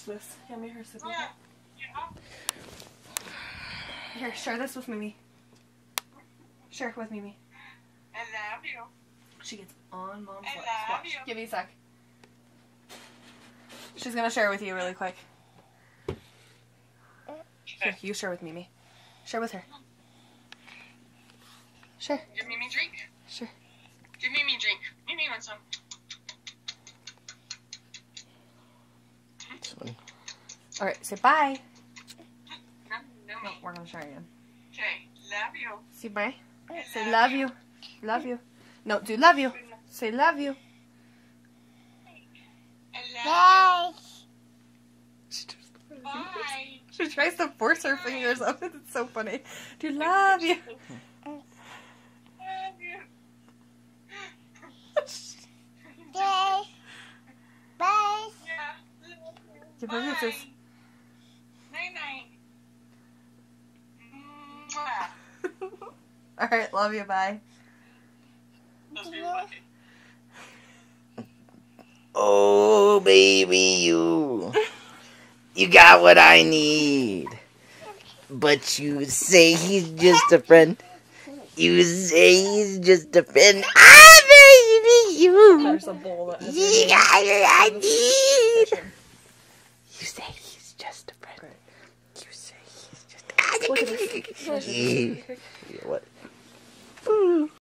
Watch this. Hand me her sippy cup. Here, share this with Mimi. Share it with Mimi. I love you. She gets on Mom's lips. love Watch. you. Give me a sec. She's gonna share with you really quick. Here, you share with Mimi. Share with her. Share. Give Mimi drink. Sure. Give Mimi drink. Mimi wants some. This one. Alright, say bye. No, No, we're gonna share again. Okay, love you. Say bye. Say love you. Love you. No, do love you. Say love you. I love you. She Bye. She tries to force her fingers up. It's so funny. Do love you. Love you. Bye. Bye. Yeah, love you. Give her kisses. Night night. Mwah. Alright, love you. Bye. Love you. Bye. Oh, baby, you got what I need. But you say he's just a friend. You say he's just a friend. Ah, baby, you There's a bowl that has you got what I need. You say he's just a friend. You say he's just Look at this. Yeah, what?